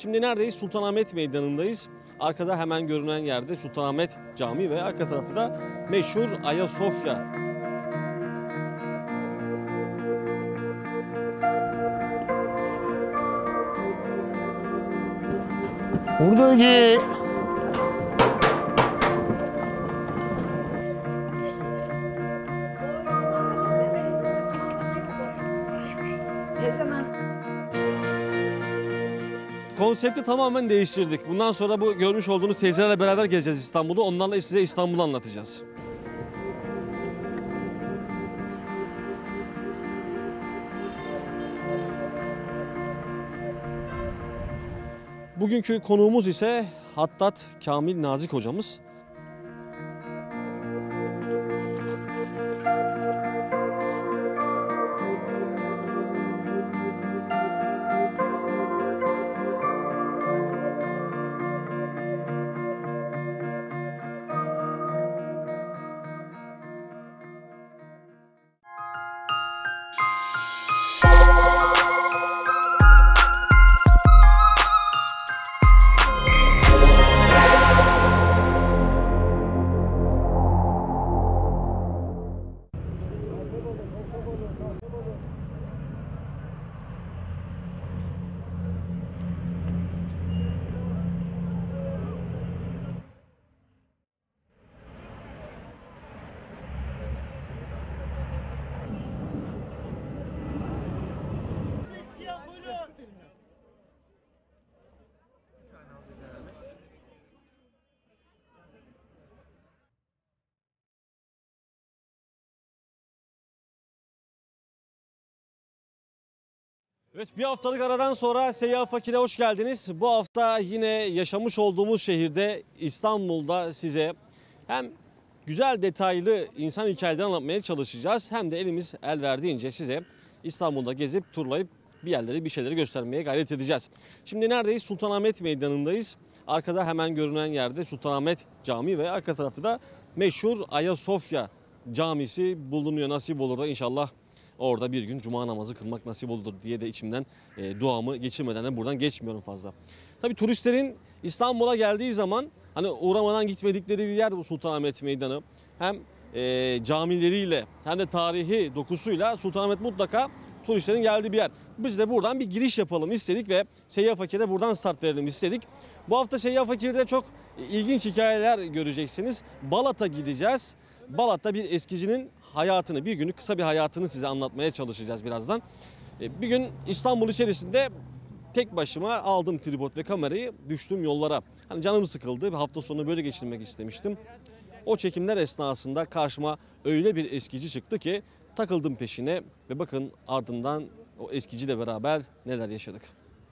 Şimdi neredeyiz? Sultanahmet Meydanı'ndayız. Arkada hemen görünen yerde Sultanahmet Camii ve arka tarafı da meşhur Ayasofya. Hurdacı. Konsepti tamamen değiştirdik. Bundan sonra bu görmüş olduğunuz teyzelerle beraber gezeceğiz İstanbul'u. Onlarla size İstanbul'u anlatacağız. Bugünkü konuğumuz ise Hattat Kamil Nazik hocamız. Evet, bir haftalık aradan sonra Seyyah Fakir'e hoş geldiniz. Bu hafta yine yaşamış olduğumuz şehirde İstanbul'da size hem güzel detaylı insan hikayeleri anlatmaya çalışacağız. Hem de elimiz el verdiğince size İstanbul'da gezip turlayıp bir yerleri bir şeyleri göstermeye gayret edeceğiz. Şimdi neredeyiz? Sultanahmet Meydanı'ndayız. Arkada hemen görünen yerde Sultanahmet Camii ve arka tarafı da meşhur Ayasofya Camisi bulunuyor. Nasip olur da inşallah orada bir gün cuma namazı kılmak nasip olur diye de içimden duamı geçirmeden de buradan geçmiyorum fazla. Tabii turistlerin İstanbul'a geldiği zaman hani uğramadan gitmedikleri bir yer bu Sultanahmet Meydanı. Hem camileriyle hem de tarihi dokusuyla Sultanahmet mutlaka turistlerin geldiği bir yer. Biz de buradan bir giriş yapalım istedik ve Seyyah Fakir'e buradan start verelim istedik. Bu hafta Seyyah Fakir'de çok ilginç hikayeler göreceksiniz. Balat'a gideceğiz. Balat'ta bir eskicinin hayatını, bir günlük kısa bir hayatını size anlatmaya çalışacağız birazdan. Bir gün İstanbul içerisinde tek başıma aldım tripod ve kamerayı, düştüm yollara. Hani canım sıkıldı, bir hafta sonu böyle geçirmek istemiştim. O çekimler esnasında karşıma öyle bir eskici çıktı ki takıldım peşine ve bakın ardından o eskiciyle beraber neler yaşadık.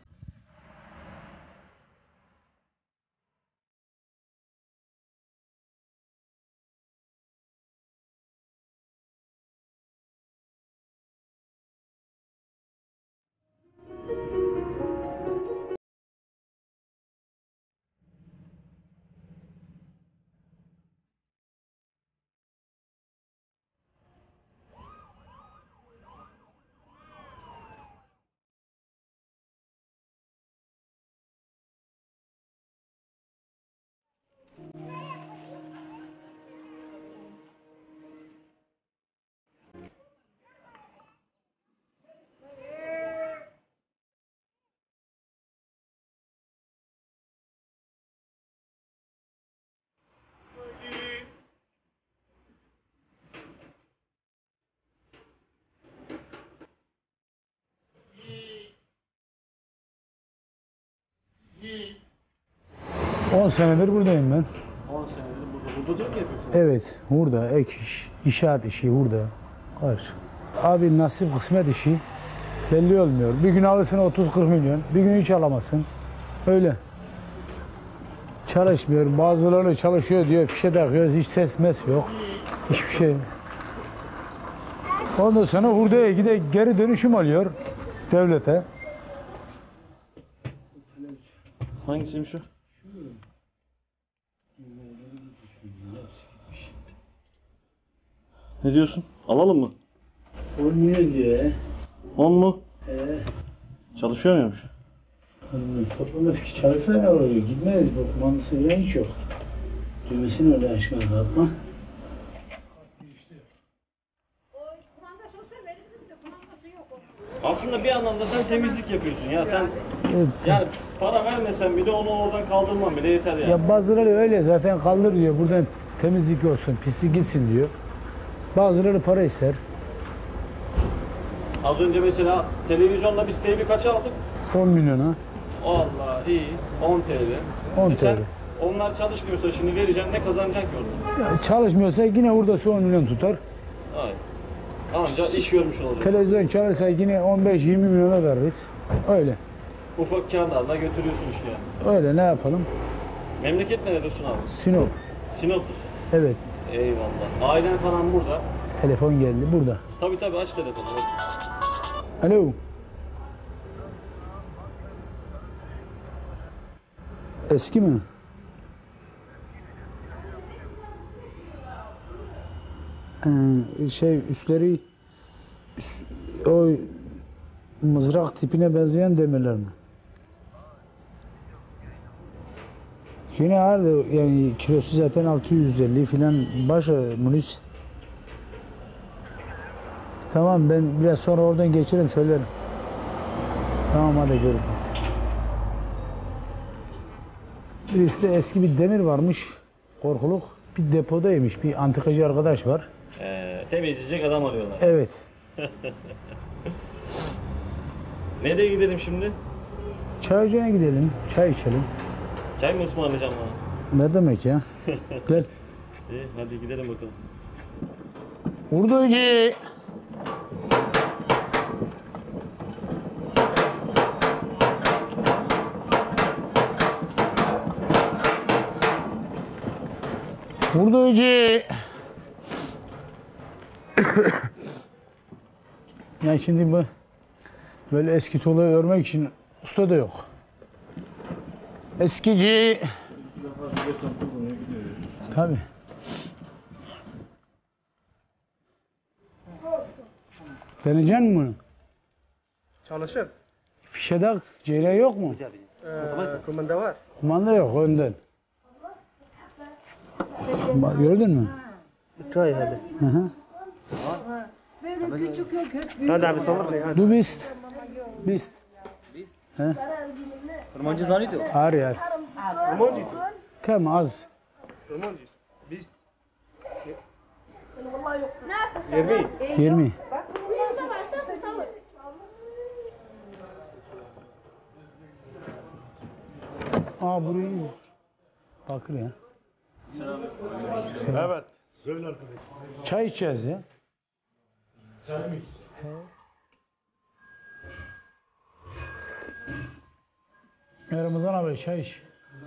On senedir buradayım ben. 10 senedir burada. Hurdacılık mı yapıyorsun? Evet, hurda, ek iş, inşaat işi hurda. Karşı. Abi nasip kısmet işi belli olmuyor. Bir gün alırsın 30-40 milyon, bir gün hiç alamazsın. Öyle. Çalışmıyor. Bazıları çalışıyor diyor, fişe takıyoruz, hiç ses mes yok. Hiçbir şey. Ondan sonra hurdaya geri dönüşüm alıyor devlete. Hangisiymiş o? Ne diyorsun? Alalım mı? Olmuyor diyor. 10 mu? He. Çalışıyor muymuş? Toplamaz ki çalışsa ne oluyor? Gitmez bu kumandası bile hiç yok. Düğmesini öyle aşkına kapatma. Aslında bir anlamda sen temizlik yapıyorsun ya. Sen Evet. yani para vermesen bile onu oradan kaldırman bile yeter yani. Ya bazıları öyle zaten kaldır diyor. Buradan temizlik olsun, pislik gitsin diyor. Bazıları para ister. Az önce mesela televizyonda biz TV kaça aldık? 10 milyona. Allah iyi. 10 TL. 10 Sen TL. onlar çalışmıyorsa şimdi vereceksin ne kazanacaksın ki orada? Ya çalışmıyorsa yine hurdası 10 milyon tutar. Hayır. Anca iş görmüş olacak. Televizyon çalarsa yine 15-20 milyona veririz. Öyle. Ufak kârlarla götürüyorsun işi yani. Öyle ne yapalım? Memleket neresi abi? Sinop. Sinoplusun. Evet. Eyvallah. Ailen falan burada. Telefon geldi burada. Tabii aç telefonu. Alo. Eski mi? Üstleri o mızrak tipine benzeyen demirler mi? Yine ağır yani kilosu zaten 650 filan başı Munis. Tamam ben biraz sonra oradan geçerim söylerim. Tamam hadi görüşürüz. Birisi de eski bir demir varmış. Korkuluk bir depodaymış. Bir antikacı arkadaş var. Temizleyecek adam arıyorlar. Evet. Nereye gidelim şimdi? Çay ocağına gidelim. Çay içelim. Çay mı ısmarlayacağım bana? Ne demek ya? Gel. İyi hadi gidelim bakalım. Hurdacı. Hurdacı. Yani şimdi bu böyle eski tuğlayı örmek için usta da yok. Eskici. Tabii. Deneyecek misin bunu? Çalışır. Fişe tak, ceyre yok mu? Kumanda var. Kumanda yok önden. Bak, gördün mü? Try hadi. Hı hı. Hadi abi sabır ne hadi. Du bist. Bist. He? Romancı zanıydı. Ağır yer. Romancı. Kem az. Romancı. Biz. 20. 20. Aa burayı bakır ya. Evet. Söyle arkadaş. Çay içeceğiz ya. Çay mı? Ramazan abi çay iç.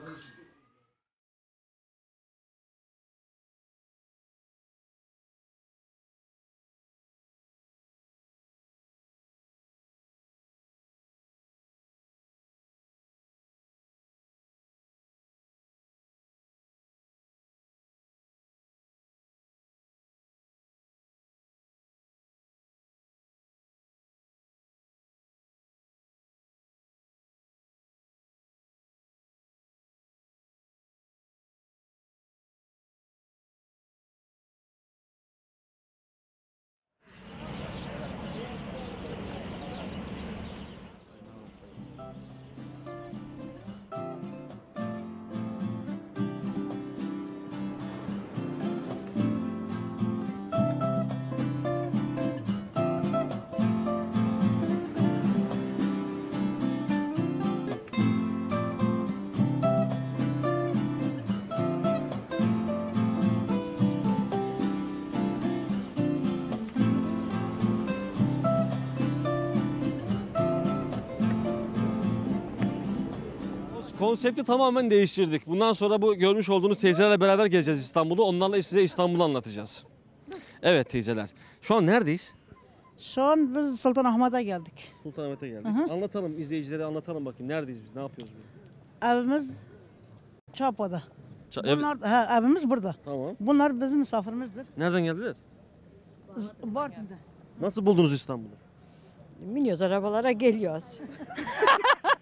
Konsepti tamamen değiştirdik. Bundan sonra bu görmüş olduğunuz teyzelerle beraber gezeceğiz İstanbul'u. Onlarla size İstanbul'u anlatacağız. Evet teyzeler. Şu an neredeyiz? Şu an biz Sultanahmet'e geldik. Sultanahmet'e geldik. Hı. Anlatalım izleyicilere anlatalım bakayım. Neredeyiz biz? Ne yapıyoruz biz? Evimiz Çapa'da. Ev- Bunlar, evimiz burada. Tamam. Bunlar bizim misafirimizdir. Nereden geldiler? Bartın'da. Nasıl buldunuz İstanbul'u? Biniyoruz arabalara geliyoruz.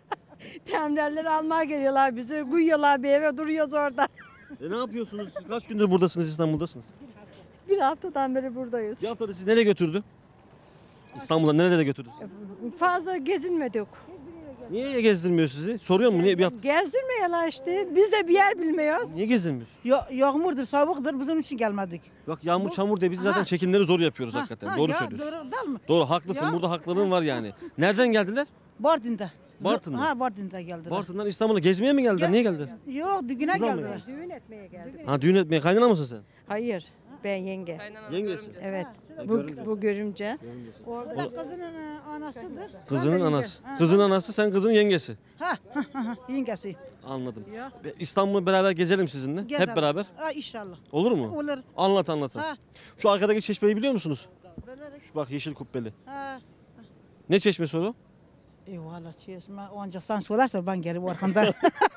Temirleri almaya geliyorlar bizi. Uyuyorlar bir eve duruyoruz orada. Ne yapıyorsunuz? Siz kaç gündür buradasınız, İstanbul'dasınız? Bir haftadan beri buradayız. Bir haftada sizi nereye götürdü? İstanbul'a nerelere götürdü sizi? Fazla gezinmedik. Niye gezdirmiyor sizi? Soruyor mu niye bir hafta? Gezdirmiyorlar işte. Biz de bir yer bilmiyoruz. Niye gezdirmiyorsun? Yağmurdur, soğuktur. Bizim için gelmedik. Bak yağmur çamur diye biz zaten Ha. çekimleri zor yapıyoruz Ha, hakikaten. ha, Doğru ya, söylüyorsun. Doğru değil mi? Doğru haklısın. Ya. Burada haklılığın var yani. Nereden geldiler? Bartın'da. Bartın'da? Ha, Bartın'da geldiler. Bartın'dan İstanbul'a gezmeye mi geldiler? Gel- Niye geldiler? Yok, düğüne Kızlar mı geldiler. Düğün etmeye geldik. Ha düğün etmeye. Kaynana mısın sen? Hayır. Ben yenge. Yengesi. Evet. görümce. Bu görümce. O da kızının anasıdır. Kızının Ben de anası. yenge. Ha, Kızın anası, sen kızın yengesi. Ha, yengesi. Anladım. Ya. İstanbul'u beraber gezelim sizinle. Gezelim. Hep beraber. Ha, inşallah. Olur mu? Olur. Anlat. Ha. Şu arkadaki çeşmeyi biliyor musunuz? Bilerek. Şu bak yeşil kubbeli. Ha. Ne çeşmesi o? Valla çeşme. Ancak sen söylersen ben gelip arkamda.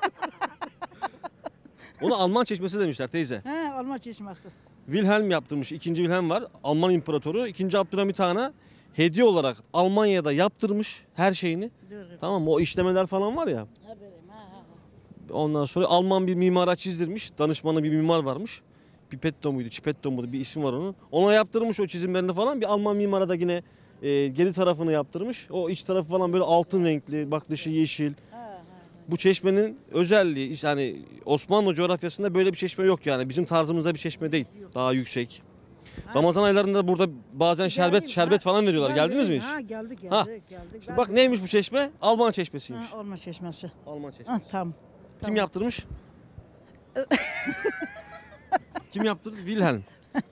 Ona Alman çeşmesi demişler teyze. Ha, Alman çeşmesi. Wilhelm yaptırmış. 2. Wilhelm var. Alman imparatoru. 2. Abdülhamit Han'a hediye olarak Almanya'da yaptırmış her şeyini. Dur. Tamam mı? O işlemeler falan var ya. Ha, böyle, ha. Ondan sonra Alman bir mimara çizdirmiş. Danışmanı bir mimar varmış. Pipetto muydu, Çipetto muydu bir isim var onun. Ona yaptırmış o çizimlerini falan. Bir Alman mimara da yine geri tarafını yaptırmış. O iç tarafı falan böyle altın renkli, bak dışı yeşil. Bu çeşmenin özelliği yani Osmanlı coğrafyasında böyle bir çeşme yok yani. Bizim tarzımızda bir çeşme değil. Daha yüksek. Ramazan aylarında burada bazen şerbet falan veriyorlar. Geldiniz mi hiç? Ha, geldik. Ha. Geldik. İşte bak neymiş bu çeşme? Alman çeşmesiymiş. Ha, Alman çeşmesi. Alman çeşmesi. Ha, tamam. Kim yaptırmış? Kim yaptırdı? Wilhelm.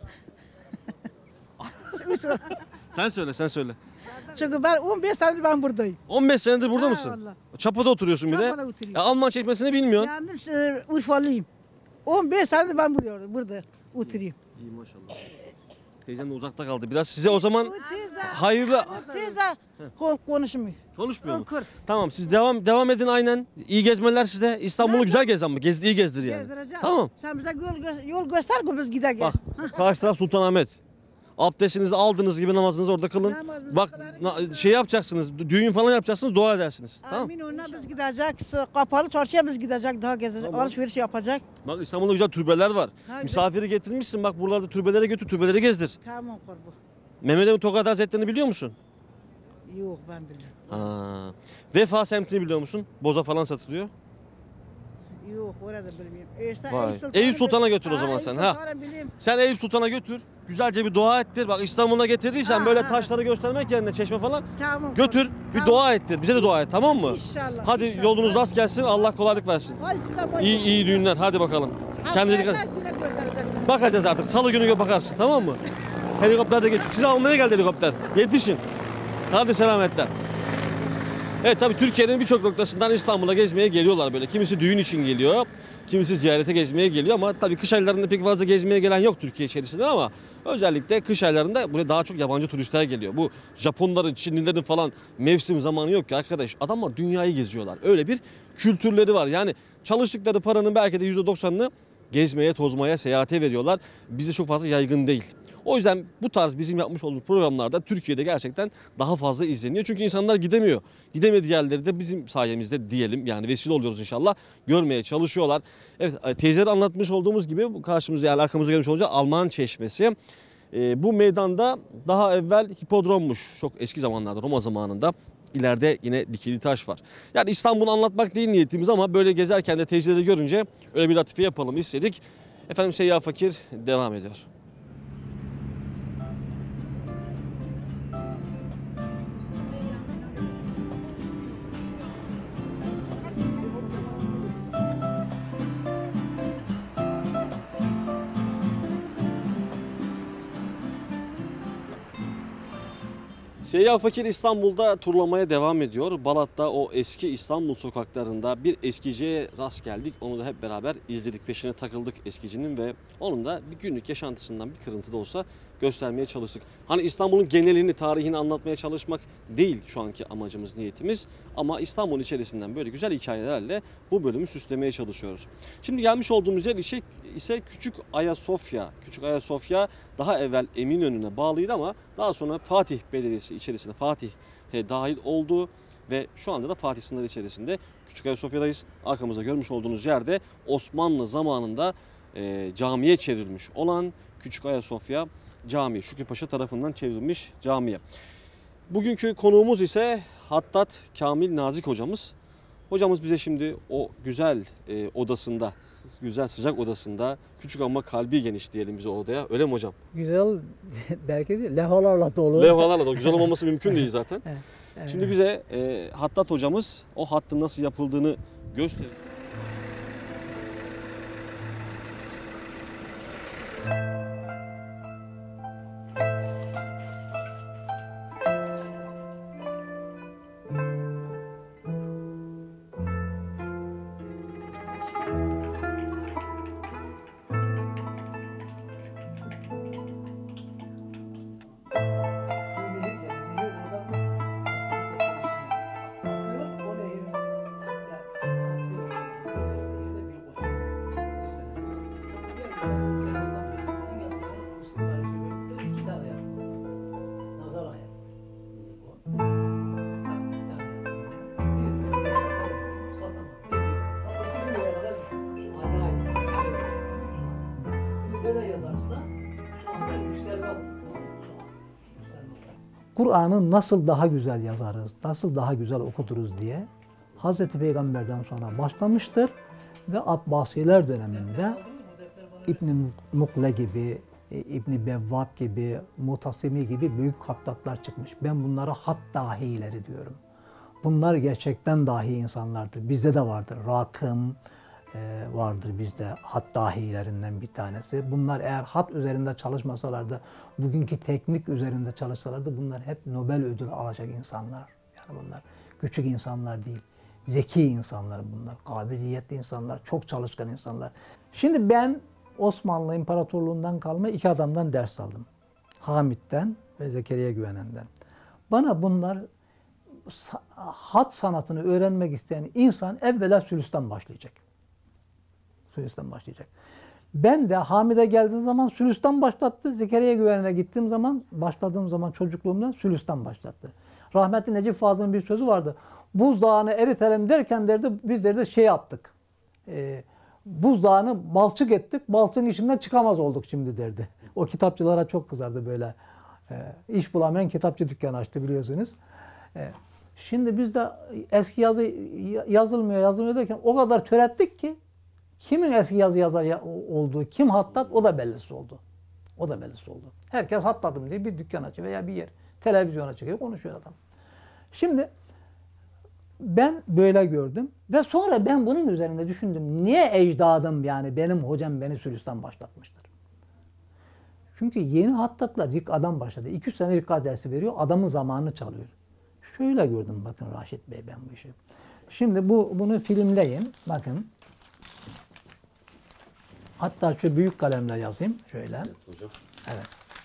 Sen söyle. Çünkü ben 15 senedir ben buradayım. 15 senedir burada Ha, mısın? vallahi. Çapa'da oturuyorsun bir de. Çapa'da oturuyorum. Alman çeşmesini bilmiyorsun. Kendim Urfalıyım. 15 senedir ben burada oturuyorum. İyi maşallah. Teyzen de uzakta kaldı biraz. Size o zaman O teyze, hayırlı... o teyze konuşmuyor. Konuşmuyor mu? O Kürt. Tamam siz devam edin aynen. İyi gezmeler size. İstanbul'u güzel gez ama. İyi gezdir yani. Gezdireceğim. Tamam. Sen bize yol göster ki biz gidelim. Bak karşı taraf Sultanahmet. Abdestinizi aldığınız gibi namazınızı orada kılın. Namazımızı Bak şey yapacaksınız. Düğün falan yapacaksınız. Dua edersiniz. Tamam. Amin ona biz gideceğiz. Kapalı çarşıya biz gidecek daha gezecek. Tamam. Alışveriş yapacak. Bak İstanbul'da güzel türbeler var. Ha, Misafiri getirmişsin. Bak buralarda türbelere götür. Türbeleri gezdir. Tamam kurbu. Mehmet Emin Tokat Hazretleri'ni biliyor musun? Yok ben bilmiyorum. Ha. Vefa semtini biliyor musun? Boza falan satılıyor. Yok orada bilmiyorum. İşte Vay. Eyüp Sultan'a götür o zaman sen, ha. Bileyim. Sen Eyüp Sultan'a götür. Güzelce bir dua ettir. Bak İstanbul'a getirdiysen Ha, böyle ha. taşları göstermek yerine çeşme falan Tamam. götür. kurbu. Bir Tamam. dua ettir. Bize de dua et, tamam mı? İnşallah. Hadi inşallah. yolunuz rast gelsin. Allah kolaylık versin. Hadi size boş. İyi düğünler. Hadi bakalım. Kendine dikkat. Her güne göstereceksin. Bakacağız artık. Salı günü bakarsın, tamam mı? Helikopter de geçiyor. Sizi almaya geldi helikopter. Yetişin. Hadi selametle. Evet tabii Türkiye'nin birçok noktasından İstanbul'a gezmeye geliyorlar böyle. Kimisi düğün için geliyor, kimisi ziyarete gezmeye geliyor ama tabii kış aylarında pek fazla gezmeye gelen yok Türkiye içerisinde ama özellikle kış aylarında buraya daha çok yabancı turistler geliyor. Bu Japonların, Çinlilerin falan mevsim zamanı yok ki arkadaş. Adamlar dünyayı geziyorlar. Öyle bir kültürleri var. Yani çalıştıkları paranın belki de %90'ını gezmeye, tozmaya, seyahate veriyorlar. Bizde çok fazla yaygın değil. O yüzden bu tarz bizim yapmış olduğumuz programlarda Türkiye'de gerçekten daha fazla izleniyor. Çünkü insanlar gidemiyor. Gidemediği yerleri de bizim sayemizde diyelim. Yani vesile oluyoruz inşallah. Görmeye çalışıyorlar. Evet teyzeleri anlatmış olduğumuz gibi bu karşımıza yani arkamıza gelmiş olacak Alman Çeşmesi. Bu meydanda daha evvel hipodrommuş. Çok eski zamanlarda Roma zamanında. İleride yine dikili taş var. Yani İstanbul'u anlatmak değil niyetimiz ama böyle gezerken de teyzeleri görünce öyle bir latife yapalım istedik. Efendim Seyyah Fakir devam ediyor. Seyyah Fakir İstanbul'da turlamaya devam ediyor. Balat'ta o eski İstanbul sokaklarında bir eskiciye rast geldik. Onu da hep beraber izledik. Peşine takıldık eskicinin ve onun da bir günlük yaşantısından bir kırıntı da olsa göstermeye çalıştık. Hani İstanbul'un genelini, tarihini anlatmaya çalışmak değil şu anki amacımız, niyetimiz. Ama İstanbul içerisinden böyle güzel hikayelerle bu bölümü süslemeye çalışıyoruz. Şimdi gelmiş olduğumuz yer ise Küçük Ayasofya. Küçük Ayasofya daha evvel Eminönü'ne bağlıydı ama daha sonra Fatih Belediyesi içerisine Fatih dahil oldu ve şu anda da Fatih sınırı içerisinde Küçük Ayasofya'dayız. Arkamızda görmüş olduğunuz yerde Osmanlı zamanında camiye çevrilmiş olan Küçük Ayasofya Camii. Şükrü Paşa tarafından çevrilmiş camiye. Bugünkü konuğumuz ise Hattat Kamil Nazik hocamız. Hocamız bize şimdi o güzel odasında, güzel sıcak odasında, küçük ama kalbi geniş diyelim bize odaya. Öyle mi hocam? Güzel belki değil, levhalarla dolu. Levhalarla da güzel olmaması mümkün değil zaten. Evet. Şimdi bize Hattat hocamız o hattın nasıl yapıldığını gösterir. Kur'an'ı nasıl daha güzel yazarız, nasıl daha güzel okuturuz diye Hazreti Peygamber'den sonra başlamıştır ve Abbasiler döneminde İbn-i Mukle gibi, İbn-i Bevvab gibi, Mutasimi gibi büyük hattatlar çıkmış. Ben bunlara hat dahileri diyorum. Bunlar gerçekten dahi insanlardır. Bizde de vardır. Rakım vardır bizde, hat dahilerinden bir tanesi. Bunlar eğer hat üzerinde çalışmasalardı, bugünkü teknik üzerinde çalışsalardı bunlar hep Nobel ödülü alacak insanlar. Yani bunlar küçük insanlar değil. Zeki insanlar bunlar, kabiliyetli insanlar, çok çalışkan insanlar. Şimdi ben Osmanlı İmparatorluğundan kalma iki adamdan ders aldım. Hamit'ten ve Zekeriya Güvenen'den. Bana bunlar hat sanatını öğrenmek isteyen insan evvela Sülüs'ten başlayacak. Sülüs'ten başlayacak. Ben de Hamid'e geldiğim zaman Sülüs'ten başlattı. Zekeriya Güvenen'e gittiğim zaman, başladığım zaman çocukluğumdan Sülüs'ten başlattı. Rahmetli Necip Fazıl'ın bir sözü vardı. Buzdağını eritelim derken derdi, biz derdi şey yaptık. Buzdağını balçık ettik, balçığın içinden çıkamaz olduk şimdi derdi. O kitapçılara çok kızardı böyle. İş bulamayan kitapçı dükkanı açtı biliyorsunuz. Şimdi biz de eski yazı yazılmıyor derken o kadar törettik ki kimin eski yazı yazar olduğu, kim hattat o da bellisi oldu. O da bellisi oldu. Herkes hattadım diye bir dükkan açıyor veya bir yer. Televizyona çıkıyor, konuşuyor adam. Şimdi ben böyle gördüm ve sonra ben bunun üzerinde düşündüm. Niye ecdadım yani benim hocam beni Sülüs'ten başlatmıştır? Çünkü yeni hattatla rikkadan başladı. 200 sene rikka dersi veriyor, adamın zamanını çalıyor. Şöyle gördüm bakın Raşit Bey ben bu işi. Şimdi bunu filmleyin. Bakın. Hatta şu büyük kalemle yazayım. Şöyle. Evet. Hocam. Evet.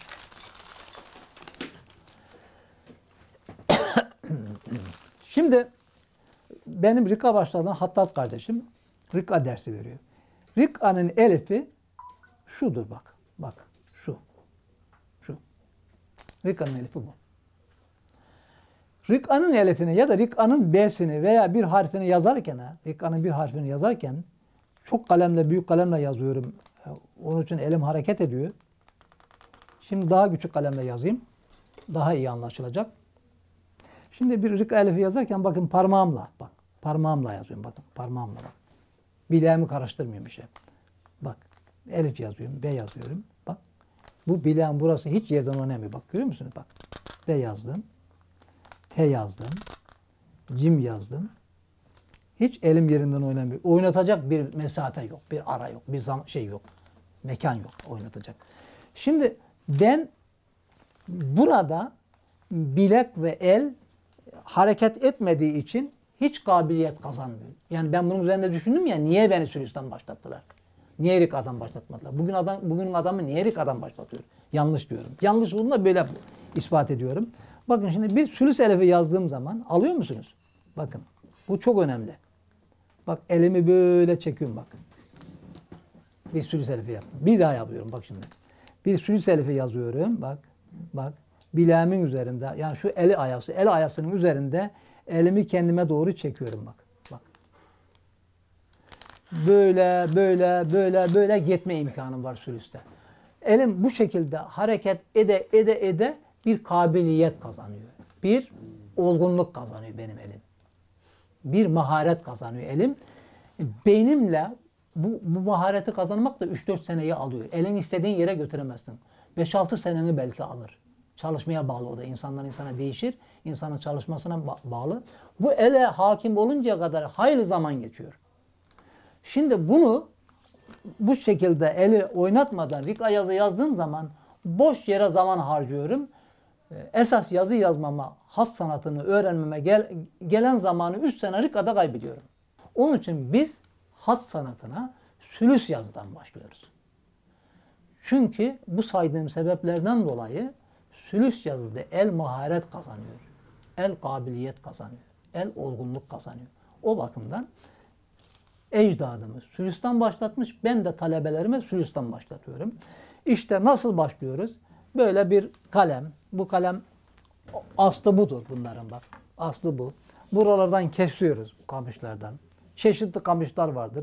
Şimdi benim Rik'a başladığım Hattat kardeşim Rik'a dersi veriyor. Rik'a'nın elifi şudur bak. Bak şu. Şu. Rik'a'nın elifi bu. Rik'a'nın elifini ya da Rik'a'nın B'sini veya bir harfini yazarken, Rik'a'nın bir harfini yazarken çok kalemle, büyük kalemle yazıyorum. Onun için elim hareket ediyor. Şimdi daha küçük kalemle yazayım. Daha iyi anlaşılacak. Şimdi bir Rik'a elifi yazarken bakın parmağımla, bak parmağımla yazıyorum bakın parmağımla bak. Bileğimi karıştırmıyorum işe. Bak elif yazıyorum, B yazıyorum. Bak bu bileğim burası hiç yerden oynamıyor. Bak görüyor musunuz? Bak B yazdım. T yazdım. Cim yazdım. Hiç elim yerinden oynamıyor. Oynatacak bir mesafe yok, bir ara yok, bir şey yok. Mekan yok oynatacak. Şimdi ben burada bilek ve el hareket etmediği için hiç kabiliyet kazanmıyor. Yani ben bunun üzerinde düşündüm ya niye beni Sülüs'ten başlattılar? Niye Rika'dan başlatmadılar? Bugünün adamı niye Rika'dan başlatıyor? Yanlış diyorum. Yanlış olduğunu da böyle ispat ediyorum. Bakın şimdi bir Sülüs elifi yazdığım zaman alıyor musunuz? Bakın bu çok önemli. Bak elimi böyle çekiyorum bakın. Bir Sülüs elifi yaptım. Bir daha yapıyorum bak şimdi. Bir Sülüs elifi yazıyorum. Bak. Bak. Bileğimin üzerinde yani şu el ayasının üzerinde Elimi kendime doğru çekiyorum bak. Bak. Böyle gitme imkanım var sülüste. Elim bu şekilde hareket ede bir kabiliyet kazanıyor. Bir olgunluk kazanıyor benim elim. Bir maharet kazanıyor elim. Beynimle bu mahareti kazanmak da 3-4 seneyi alıyor. Elin istediğin yere götüremezsin. 5-6 seneni belki alır. Çalışmaya bağlı o da. İnsandan insana değişir. İnsanın çalışmasına bağlı. Bu ele hakim oluncaya kadar hayli zaman geçiyor. Şimdi bunu bu şekilde eli oynatmadan rika yazı yazdığım zaman boş yere zaman harcıyorum. Esas yazı yazmama, has sanatını öğrenmeme gelen zamanı 3 sene rikada kaybediyorum. Onun için biz has sanatına sülüs yazıdan başlıyoruz. Çünkü bu saydığım sebeplerden dolayı sülüs yazıda el maharet kazanıyor. El kabiliyet kazanıyor. El olgunluk kazanıyor. O bakımdan ecdadımız sülüsten başlatmış. Ben de talebelerime sülüsten başlatıyorum. İşte nasıl başlıyoruz? Böyle bir kalem. Bu kalem aslı budur bunların bak. Aslı bu. Buralardan kesiyoruz kamışlardan. Çeşitli kamışlar vardır.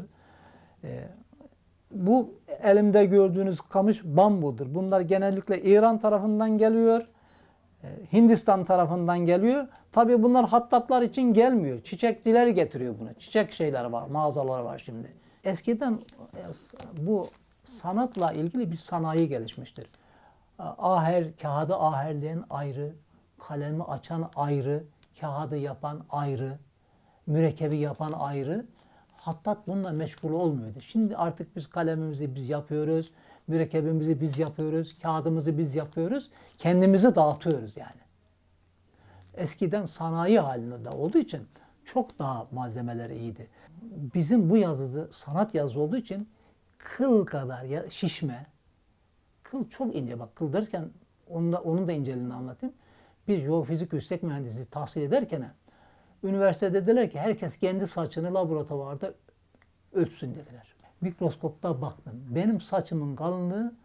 Bu elimde gördüğünüz kamış bambudur. Bunlar genellikle İran tarafından geliyor. Hindistan tarafından geliyor. Tabii bunlar hattatlar için gelmiyor. Çiçekçiler getiriyor bunu. Çiçek şeyler var, mağazalar var şimdi. Eskiden bu sanatla ilgili bir sanayi gelişmiştir. Kağıdı aherleyen ayrı, kalemi açan ayrı, kağıdı yapan ayrı, mürekkebi yapan ayrı. Hattat bununla meşgul olmuyordu. Şimdi artık biz kalemimizi biz yapıyoruz, mürekkebimizi biz yapıyoruz, kağıdımızı biz yapıyoruz, kendimizi dağıtıyoruz yani. Eskiden sanayi halinde olduğu için çok daha malzemeleri iyiydi. Bizim bu yazıda sanat yazı olduğu için kıl kadar şişme, kıl çok ince bak kıl derken onun da inceliğini anlatayım. Bir jeofizik yüksek mühendisi tahsil ederken üniversitede dediler ki herkes kendi saçını laboratuvarda ölçsün dediler. Mikroskopta baktım. Benim saçımın kalınlığı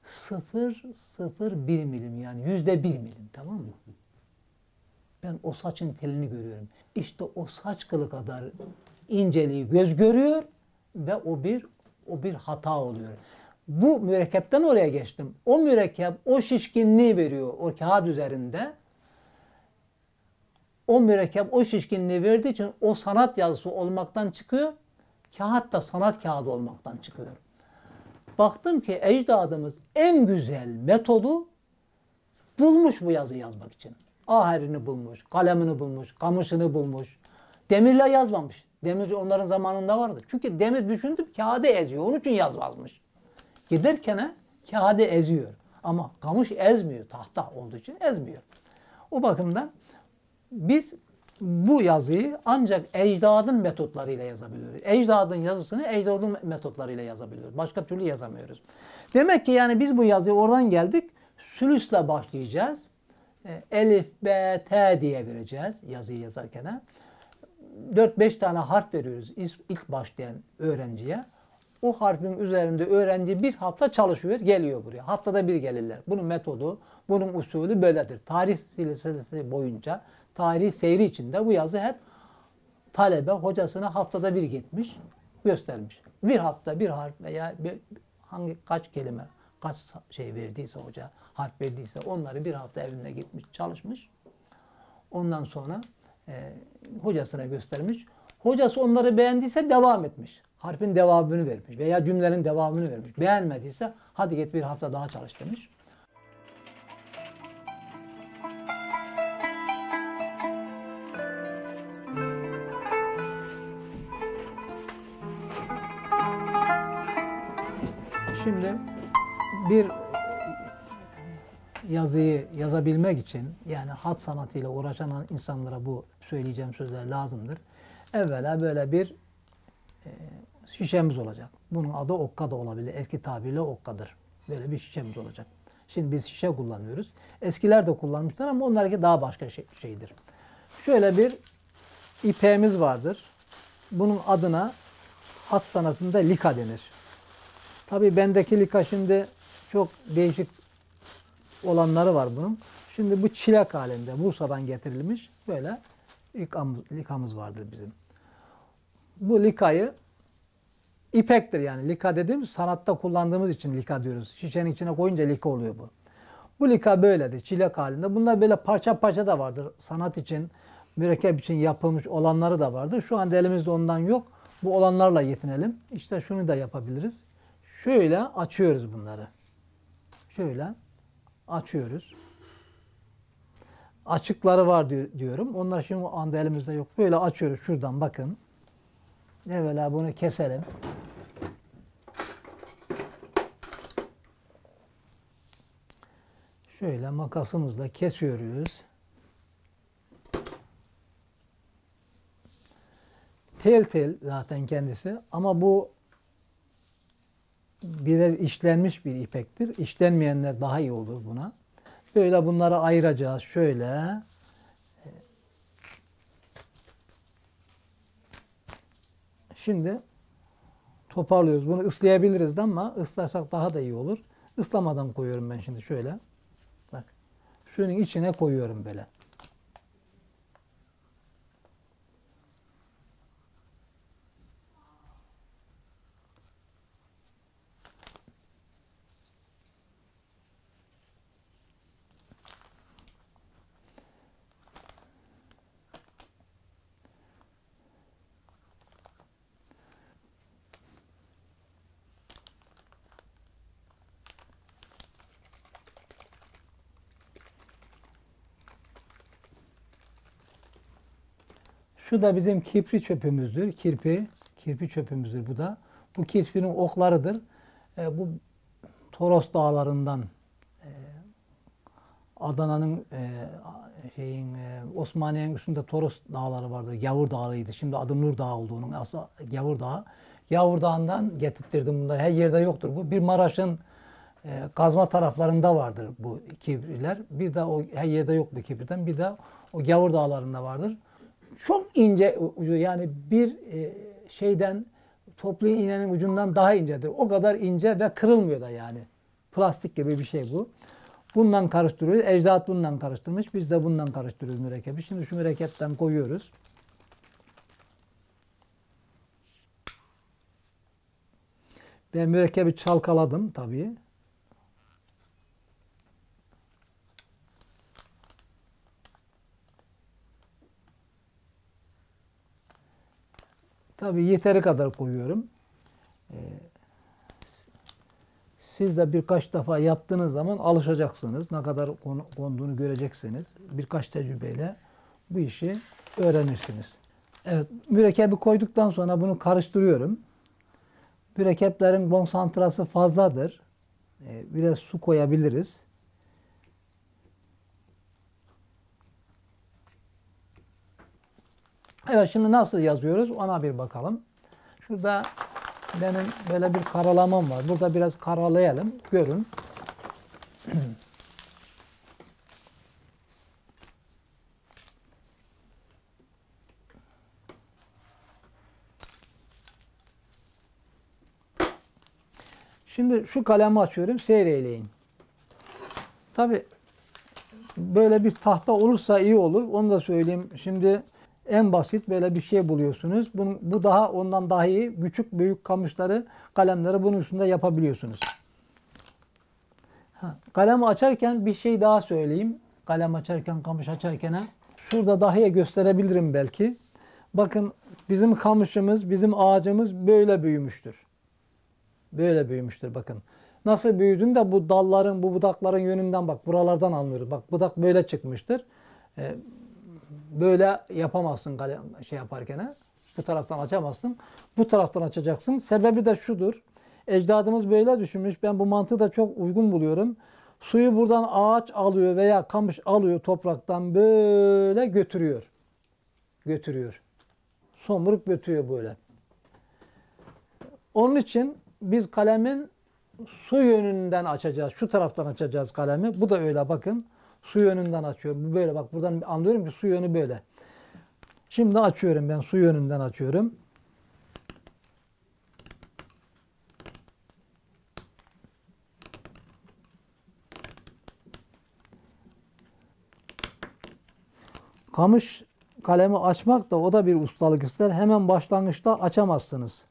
0,01 milim yani %1 milim tamam mı? Ben o saçın telini görüyorum. İşte o saç kılı kadar inceliği göz görüyor ve o bir hata oluyor. Bu mürekkepten oraya geçtim. O mürekkep o şişkinliği veriyor o kağıt üzerinde. O mürekkep o şişkinliği verdiği için o sanat yazısı olmaktan çıkıyor. Kağıt da sanat kağıdı olmaktan çıkıyor. Baktım ki ecdadımız en güzel metodu bulmuş bu yazı yazmak için. Aherini bulmuş, kalemini bulmuş, kamışını bulmuş. Demirle yazmamış. Demir onların zamanında vardı. Çünkü demir düşündüm kağıdı eziyor. Onun için yazmazmış. Giderken kağıdı eziyor. Ama kamış ezmiyor. Tahta olduğu için ezmiyor. O bakımdan biz bu yazıyı ancak ecdadın metotlarıyla yazabiliyoruz. Ecdadın yazısını ecdadın metotlarıyla yazabiliyoruz. Başka türlü yazamıyoruz. Demek ki yani biz bu yazıya oradan geldik. Sülüsle başlayacağız. Elif, B, T diye vereceğiz yazıyı yazarken. 4-5 tane harf veriyoruz ilk başlayan öğrenciye. O harfin üzerinde öğrenci bir hafta çalışıyor, geliyor buraya. Haftada bir gelirler. Bunun metodu, bunun usulü böyledir. Tarih silsilesi boyunca, tarih seyri içinde bu yazı hep talebe hocasına haftada bir gitmiş, göstermiş. Bir hafta bir harf veya kaç kelime, kaç şey verdiyse hoca, harf verdiyse onları bir hafta evine gitmiş, çalışmış. Ondan sonra hocasına göstermiş. Hocası onları beğendiyse devam etmiş. Harfin devamını vermiş veya cümlenin devamını vermiş. Beğenmediyse hadi git bir hafta daha çalış demiş. Şimdi bir yazıyı yazabilmek için yani hat sanatıyla uğraşan insanlara bu söyleyeceğim sözler lazımdır. Evvela böyle bir şişemiz olacak. Bunun adı okka da olabilir. Eski tabirle okkadır. Böyle bir şişemiz olacak. Şimdi biz şişe kullanıyoruz. Eskiler de kullanmışlar ama onlarınki daha başka şeydir. Şöyle bir ipeğimiz vardır. Bunun adına hat sanatında lika denir. Tabii bendeki lika şimdi çok değişik olanları var bunun. Şimdi bu çilek halinde Bursa'dan getirilmiş böyle likamız vardır bizim. Bu likayı ipektir yani. Lika dediğimiz sanatta kullandığımız için lika diyoruz. Şişenin içine koyunca lika oluyor bu. Bu lika böyledir. Çilek halinde. Bunlar böyle parça parça da vardır. Sanat için, mürekkep için yapılmış olanları da vardır. Şu anda elimizde ondan yok. Bu olanlarla yetinelim. İşte şunu da yapabiliriz. Şöyle açıyoruz bunları. Şöyle açıyoruz. Açıkları var diyorum. Onlar şimdi o anda elimizde yok. Böyle açıyoruz şuradan bakın. Evvela bunu keselim. Şöyle makasımızla kesiyoruz. Tel tel zaten kendisi ama bu biraz işlenmiş bir ipektir. İşlenmeyenler daha iyi olur buna. Böyle bunları ayıracağız. Şöyle. Şimdi toparlıyoruz. Bunu ıslayabiliriz de ama ıslarsak daha da iyi olur. Islamadan koyuyorum ben şimdi şöyle. Bak. Şunun içine koyuyorum böyle. Şu da bizim kirpi çöpümüzdür. Kirpi çöpümüzdür bu da. Bu kirpinin oklarıdır. Bu Toros dağlarından Adana'nın Osmaniye'nin üstünde Toros dağları vardır. Gavur Dağı'ydı. Şimdi adı Nur Dağı oldu onun. Aslında Gavur Dağı. Gavur Dağı'ndan getirttirdim bunları. Her yerde yoktur bu. Bir Maraş'ın Kazma taraflarında vardır bu kibriler. Bir de o her yerde yok bu kibriden. Bir de o Gavur Dağları'nda vardır. Çok ince ucu yani bir şeyden toplu iğnenin ucundan daha incedir. O kadar ince ve kırılmıyor da yani. Plastik gibi bir şey bu. Bundan karıştırıyoruz. Ecdat bundan karıştırmış. Biz de bundan karıştırıyoruz mürekkebi. Şimdi şu mürekkepten koyuyoruz. Ben mürekkebi çalkaladım tabii. Tabii yeteri kadar koyuyorum. Siz de birkaç defa yaptığınız zaman alışacaksınız. Ne kadar konduğunu göreceksiniz. Birkaç tecrübeyle bu işi öğrenirsiniz. Evet, mürekkebi koyduktan sonra bunu karıştırıyorum. Mürekkeplerin konsantrası fazladır. Biraz su koyabiliriz. Evet, şimdi nasıl yazıyoruz ona bir bakalım. Şurada benim böyle bir karalamam var. Burada biraz karalayalım. Görün. Şimdi şu kalemi açıyorum. Seyreleyin. Tabii böyle bir tahta olursa iyi olur. Onu da söyleyeyim. Şimdi en basit böyle bir şey buluyorsunuz. Bu daha ondan daha iyi. Küçük büyük kamışları, kalemleri bunun üstünde yapabiliyorsunuz. Kalemi açarken bir şey daha söyleyeyim. Kalem açarken, kamış açarken şurada dahi gösterebilirim belki. Bakın bizim kamışımız, bizim ağacımız böyle büyümüştür. Böyle büyümüştür bakın. Nasıl büyüdüğünü de bu dalların, bu budakların yönünden bak. Buralardan anlıyoruz. Bak budak böyle çıkmıştır. Böyle yapamazsın şey yaparken. Bu taraftan açamazsın. Bu taraftan açacaksın. Sebebi de şudur. Ecdadımız böyle düşünmüş. Ben bu mantığı da çok uygun buluyorum. Suyu buradan ağaç alıyor veya kamış alıyor topraktan böyle götürüyor. Götürüyor. Somurup götürüyor böyle. Onun için biz kalemin su yönünden açacağız. Şu taraftan açacağız kalemi. Bu da öyle bakın. Su yönünden açıyorum. Bu böyle bak buradan anlıyorum ki su yönü böyle. Şimdi açıyorum ben su yönünden açıyorum. Kamış kalemi açmak da o da bir ustalık ister. Hemen başlangıçta açamazsınız.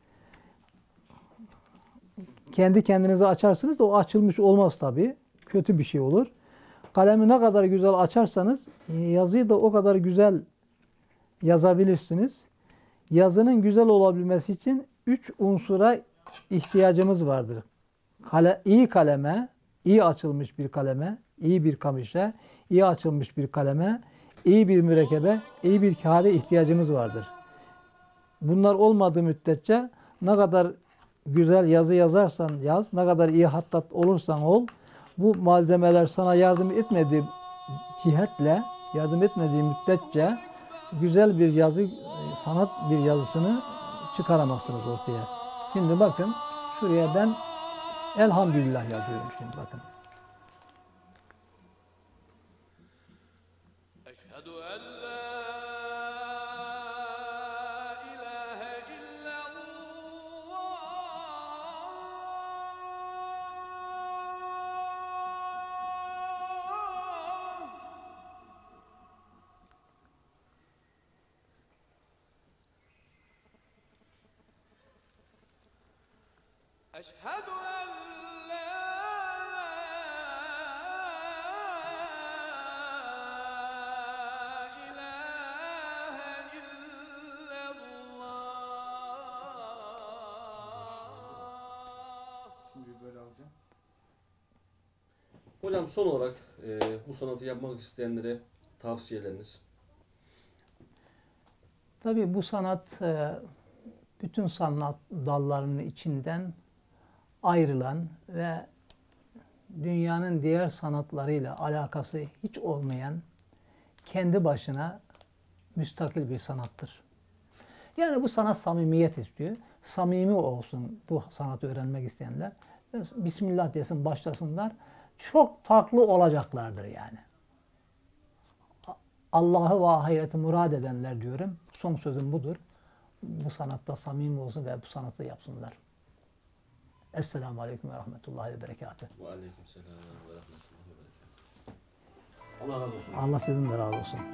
Kendi kendinize açarsınız da o açılmış olmaz tabii. Kötü bir şey olur. Kalemi ne kadar güzel açarsanız yazıyı da o kadar güzel yazabilirsiniz. Yazının güzel olabilmesi için 3 unsura ihtiyacımız vardır. İyi kaleme, iyi açılmış bir kaleme, iyi bir kamışa, iyi açılmış bir kaleme, iyi bir mürekkebe, iyi bir kağıda ihtiyacımız vardır. Bunlar olmadığı müddetçe ne kadar güzel yazı yazarsan yaz, ne kadar iyi hattat olursan ol, bu malzemeler sana yardım etmediği cihetle, yardım etmediği müddetçe güzel bir yazı, sanat bir yazısını çıkaramazsınız ortaya. Şimdi bakın, şuraya ben elhamdülillah yazıyorum şimdi bakın. أشهد أن لا إله إلا الله. Şimdi böyle alacağım. Hocam son olarak bu sanatı yapmak isteyenlere tavsiyeleriniz? Tabii bu sanat bütün sanat dallarının içinden ayrılan ve dünyanın diğer sanatlarıyla alakası hiç olmayan kendi başına müstakil bir sanattır. Yani bu sanat samimiyet istiyor. Samimi olsun bu sanatı öğrenmek isteyenler. Bismillah desin başlasınlar. Çok farklı olacaklardır yani. Allah'ı ve ahireti murad edenler diyorum. Son sözüm budur. Bu sanatta samimi olsun ve bu sanatı yapsınlar. Esselamu Aleyküm ve Rahmetullahi ve Berekatuhu. Ve aleyküm selam ve rahmetullahi ve berekatuhu. Allah razı olsun. Allah sizin de razı olsun.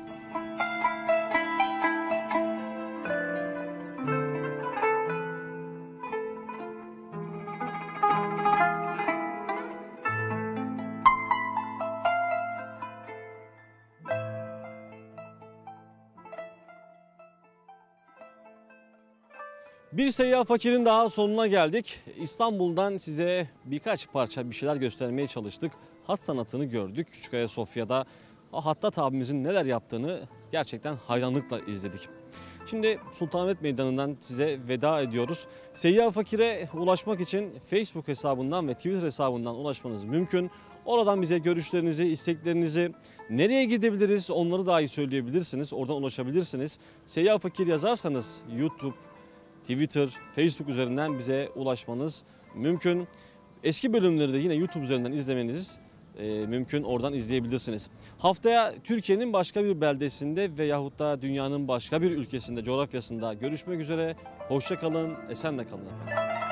Bir Seyyah Fakir'in daha sonuna geldik. İstanbul'dan size birkaç parça bir şeyler göstermeye çalıştık. Hat sanatını gördük. Küçük Ayasofya'da Hattat abimizin neler yaptığını gerçekten hayranlıkla izledik. Şimdi Sultanahmet Meydanı'ndan size veda ediyoruz. Seyyah Fakir'e ulaşmak için Facebook hesabından ve Twitter hesabından ulaşmanız mümkün. Oradan bize görüşlerinizi, isteklerinizi, nereye gidebiliriz onları dahi söyleyebilirsiniz. Oradan ulaşabilirsiniz. Seyyah Fakir yazarsanız YouTube, Twitter, Facebook üzerinden bize ulaşmanız mümkün. Eski bölümleri de yine YouTube üzerinden izlemeniz mümkün. Oradan izleyebilirsiniz. Haftaya Türkiye'nin başka bir beldesinde veyahut da dünyanın başka bir ülkesinde, coğrafyasında görüşmek üzere. Hoşça kalın, esenle kalın efendim.